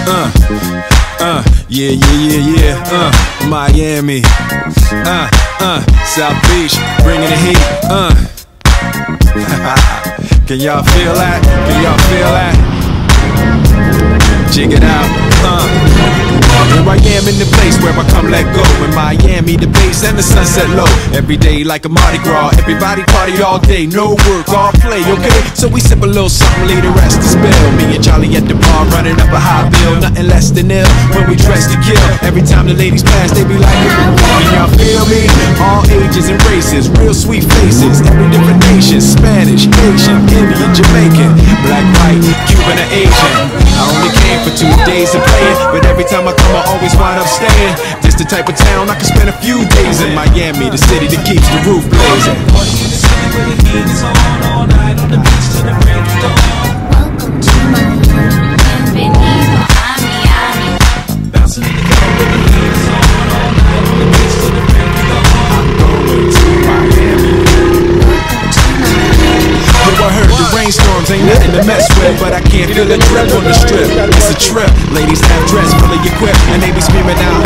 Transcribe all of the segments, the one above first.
Yeah. Miami. South Beach, bringing the heat. Can y'all feel that? Can y'all feel that? Jig it out. Here I am in the place where I come let go. In Miami, the bass and the sunset low. Every day like a Mardi Gras. Everybody party all day, no work, all play, okay? So we sip a little something, leave the rest to spill. Me and Charlie at the bar running up a high bill. Nothing less than ill when we dress to kill. Every time the ladies pass, they be like, can y'all feel me? All ages and races, real sweet faces. Every different nation, Spanish, Asian, Indian, Jamaican, black, white, Cuban, or Asian. I only came for 2 days to play it, but every time I come I always wind up staying. This the type of town I can spend a few days in. Miami, the city that keeps the roof blazing. Party in the city where the heat is on all night on the beach till the break of dawn. Welcome to Miami, bienvenido a Miami. Bouncing in the club where the heat is on all night on the beach till the break of dawn. I'm going to Miami. Yo, I heard the rainstorms ain't nothing to mess with, but I can't feel a drip on the strip. It's a trip. Ladies have dress fully equipped, and they be screaming out.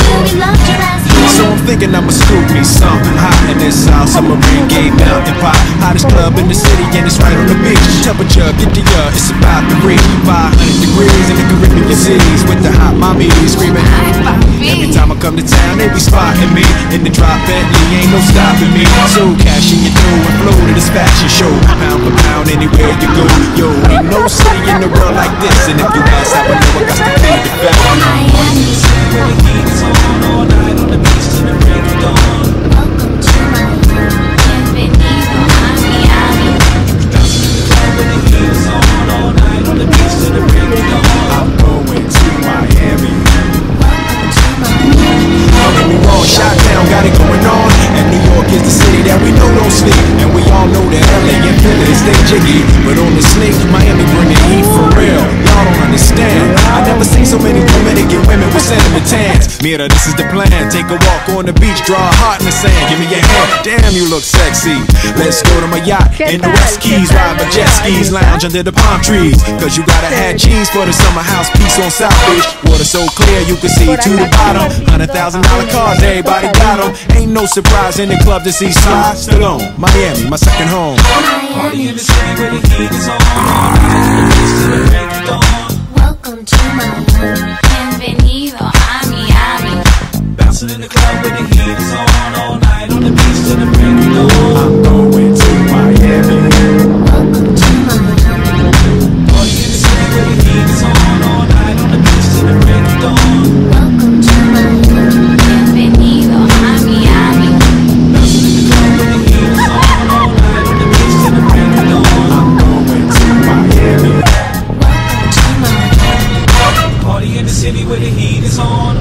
So I'm thinking I'ma scoop me something hot in this South Submarine Gay Mountain Pop. Hottest club in the city, and it's right on the beach. Temperature 50, it's about to reach 500 degrees in the Caribbean seas with the hot mommy screaming. Every time I come to town, they be spotting me in the drop Bentley, ain't no stopping me. So cashing your dough and flow to this fashion show, pound for pound anywhere you go. Yo, ain't no city in the world like this, and if you ask, I would know I got to pay the back. Miami, the city where the heat is on all night on the beach till the break of dawn. Welcome to Miami, bienvenido a Miami. Bouncing in the club where the heat is on all night on the beach till the break of dawn. I'm going to Miami. Welcome to Miami. Don't get me wrong, Chi-Town got it going on, and New York is the city that we know don't sleep. And we all know that LA and Philly stay jiggy, but on the sneak, Miami bring the heat for real. Y'all don't understand. I never seen so many Dominican women with sentiment tans. Mira, this is the plan. Take a walk on the beach, draw a heart in the sand. Give me your hand. Damn, you look sexy. Let's go to my yacht in the West Keys, ride my jet skis, lounge under the palm trees. Cause you gotta have cheese for the summer house piece on South Beach. Water so clear you can see to the bottom. $100,000 cars, everybody got them. Ain't no surprise in the club to see Sly Stallone. Miami, my second home. Party in the city where the heat is on all night on the beach till the break of dawn. Welcome to Miami, bienvenido a Miami. Bouncing in the club where the heat is on all night on the beach till the break of dawn. I'm going to Miami. Welcome to Miami. Party in the city where the heat is on all night on the beach till the break of dawn. Welcome to Miami, bienvenido a Miami. Bouncing in the club where the heat is on all night on the beach till the break of dawn. I'm going to Miami. Welcome to Miami. Party in the city where the heat is on.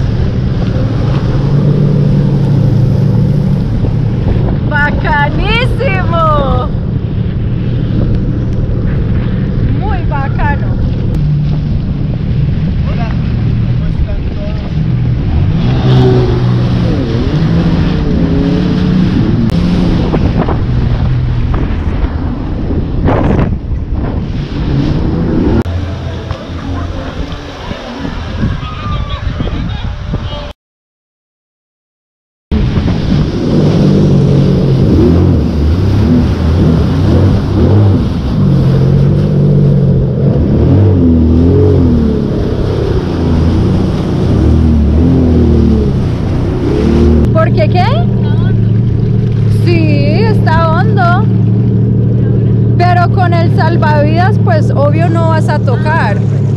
¡Bacanísimo! Muy bacano. Hola, ¿cómo están todos? ¿Por qué qué? Sí, está hondo. Pero con el salvavidas, pues obvio no vas a tocar.